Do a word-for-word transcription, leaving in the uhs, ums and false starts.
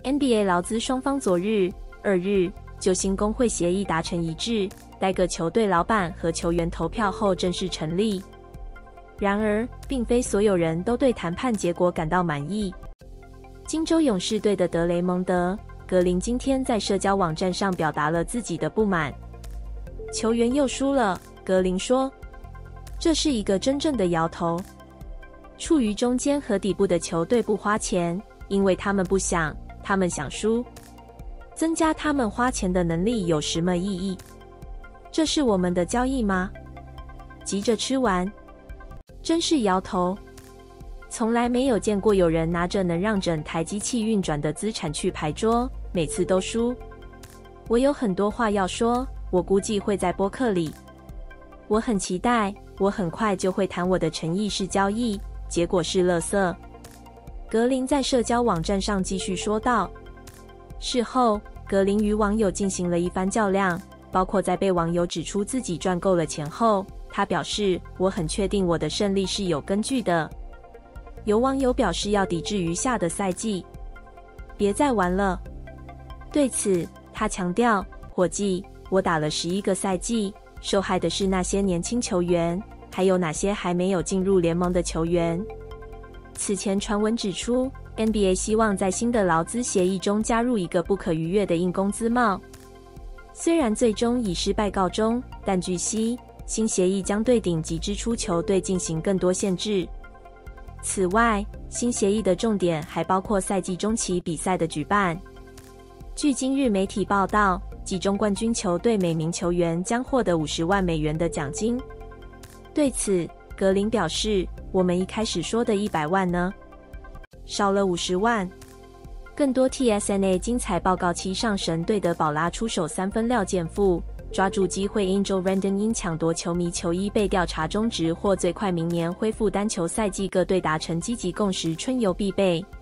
N B A 劳资双方昨日、二日就新工会协议达成一致，待各球队老板和球员投票后正式成立。然而，并非所有人都对谈判结果感到满意。金州勇士队的德雷蒙德·格林今天在社交网站上表达了自己的不满。球员又输了，格林说，这是一个真正的摇头。处于中间和底部的球队不花钱，因为他们不想，他们想输。增加他们花钱的能力有什么意义？这是我们的交易吗？急着吃完，真是摇头。从来没有见过有人拿着能让整台机器运转的资产去牌桌，每次都输。我有很多话要说，我估计会在播客里。我很期待，我很快就会谈我的诚意式交易，结果是垃圾。格林在社交网站上继续说道。事后，格林与网友进行了一番较量，包括在被网友指出自己赚够了钱后，他表示，我很确定我的胜利是有根据的。有网友表示要抵制余下的赛季，别再玩了。对此，他强调，伙计，我打了十一个赛季，受害的是那些年轻球员，还有哪些还没有进入联盟的球员。此前传闻指出 ，N B A 希望在新的劳资协议中加入一个不可逾越的硬工资帽。虽然最终以失败告终，但据悉，新协议将对顶级支出球队进行更多限制。此外，新协议的重点还包括赛季中期比赛的举办。据今日媒体报道，季中冠军球队每名球员将获得五十万美元的奖金。对此，格林表示，我们一开始说的一百万呢？少了五十万。更多 T S N A 精彩报告七上神队的宝拉出手三分廖健富，抓住机会 Angel Rendon 因抢夺球迷球衣被调查中职，或最快明年恢复单球赛季，各队达成积极共识，春游必备。